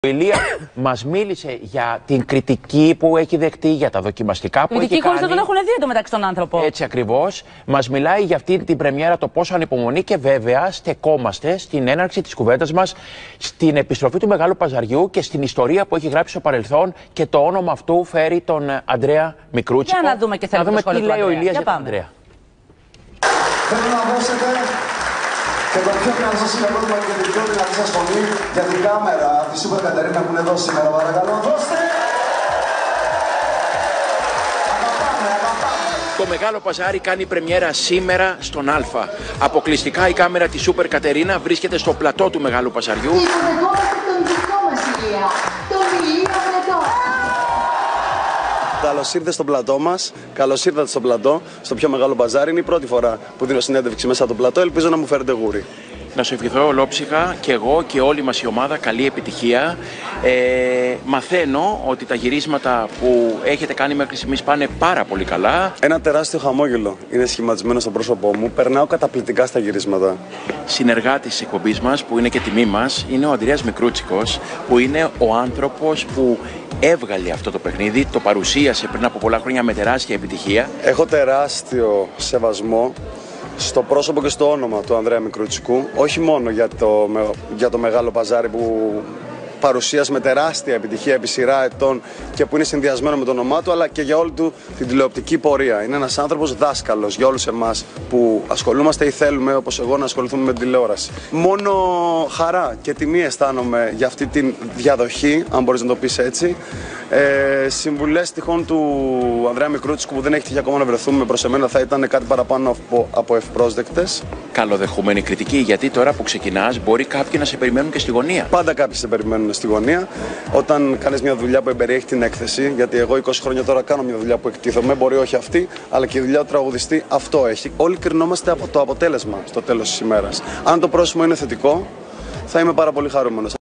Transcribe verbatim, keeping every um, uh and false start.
Ο Ηλία μας μίλησε για την κριτική που έχει δεχτεί, για τα δοκιμαστικά που κριτική έχει κάνει. Κριτική χωρίς να τον έχουν δει εντωμεταξύ τον άνθρωπο. Έτσι ακριβώς. Μας μιλάει για αυτή την πρεμιέρα, το πόσο ανυπομονεί, και βέβαια στεκόμαστε στην έναρξη της κουβέντας μας στην επιστροφή του Μεγάλου Παζαριού και στην ιστορία που έχει γράψει στο παρελθόν, και το όνομα αυτού φέρει τον Ανδρέα Μικρούτσικο. Για να δούμε και θέλουμε να δούμε τι λέει ο Ηλίας για, για τον Ανδρέα. Θέλω να δώσετε και το πιο καλό σας είναι πρώτο και την πιο δυνατή σας φωνή για την κάμερα τη Σούπερ Κατερίνα που είναι εδώ σήμερα. Παρακαλώ, δώστε! Αγαπάμε, αγαπάμε. Το Μεγάλο Παζάρι κάνει πρεμιέρα σήμερα στον Α. Αποκλειστικά η κάμερα της Σούπερ Κατερίνα βρίσκεται στο πλατό του Μεγάλου Παζαριού. Υποδεχόμαστε τον δικό μας Ηλία, τον Ηλία Βρετό. Καλώς ήρθατε στο πλατό μας. Καλώς ήρθατε στο πλατό, στο πιο μεγάλο μπαζάρι. Είναι η πρώτη φορά που δίνω συνέντευξη μέσα από το πλατό. Ελπίζω να μου φέρετε γούρι. Να σου ευχηθώ ολόψυχα και εγώ και όλη μας η ομάδα καλή επιτυχία. Ε, μαθαίνω ότι τα γυρίσματα που έχετε κάνει μέχρι στιγμής πάνε πάρα πολύ καλά. Ένα τεράστιο χαμόγελο είναι σχηματισμένο στο πρόσωπό μου. Περνάω καταπληκτικά στα γυρίσματα. Συνεργάτης της εκπομπής μας, που είναι και τιμή μας, είναι ο Ανδρέας Μικρούτσικος, που είναι ο άνθρωπος που έβγαλε αυτό το παιχνίδι, το παρουσίασε πριν από πολλά χρόνια με τεράστια επιτυχία. Έχω τεράστιο σεβασμό στο πρόσωπο και στο όνομα του Ανδρέα Μικρούτσικου, όχι μόνο για το, για το Μεγάλο Παζάρι που παρουσίασε με τεράστια επιτυχία επί σειρά ετών και που είναι συνδυασμένο με το όνομά του, αλλά και για όλη του την τηλεοπτική πορεία. Είναι ένας άνθρωπος δάσκαλος για όλους εμάς που ασχολούμαστε ή θέλουμε, όπως εγώ, να ασχοληθούμε με την τηλεόραση. Μόνο χαρά και τιμή αισθάνομαι για αυτή τη διαδοχή, αν μπορείς να το πεις έτσι. Ε, συμβουλές τυχόν του Ανδρέα Μικρούτσικου που δεν έχει τύχει ακόμα να βρεθούμε προς εμένα θα ήταν κάτι παραπάνω από, από ευπρόσδεκτες. Καλοδεχούμενη κριτική, γιατί τώρα που ξεκινάς μπορεί κάποιοι να σε περιμένουν και στη γωνία. Πάντα κάποιοι σε περιμένουν στη γωνία. Όταν κάνεις μια δουλειά που εμπεριέχει την έκθεση, γιατί εγώ είκοσι χρόνια τώρα κάνω μια δουλειά που εκτίθομαι, μπορεί όχι αυτή, αλλά και η δουλειά του τραγουδιστή αυτό έχει. Όλοι κρινόμαστε από το αποτέλεσμα στο τέλος της ημέρας. Αν το πρόσημο είναι θετικό, θα είμαι πάρα πολύ χαρούμενος.